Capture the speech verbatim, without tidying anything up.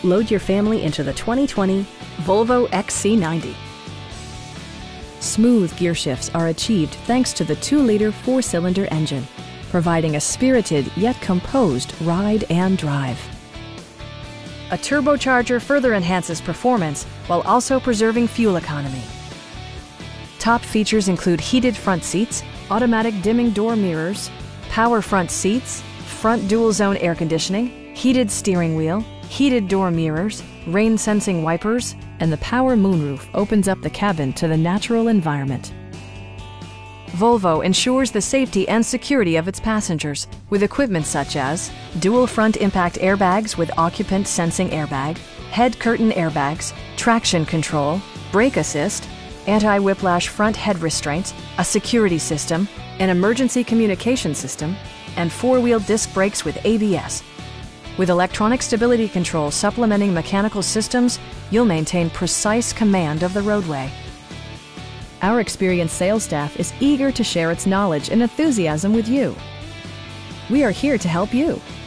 Load your family into the twenty twenty Volvo X C ninety. Smooth gear shifts are achieved thanks to the two liter four-cylinder engine, providing a spirited yet composed ride and drive. A turbocharger further enhances performance while also preserving fuel economy. Top features include heated front seats, automatic dimming door mirrors, power front seats, front dual-zone air conditioning, heated steering wheel, heated door mirrors, rain-sensing wipers, and the power moonroof opens up the cabin to the natural environment. Volvo ensures the safety and security of its passengers with equipment such as dual front impact airbags with occupant sensing airbag, head curtain airbags, traction control, brake assist, anti-whiplash front head restraints, a security system, an emergency communication system, and four-wheel disc brakes with A B S. With electronic stability control supplementing mechanical systems, you'll maintain precise command of the roadway. Our experienced sales staff is eager to share its knowledge and enthusiasm with you. We are here to help you.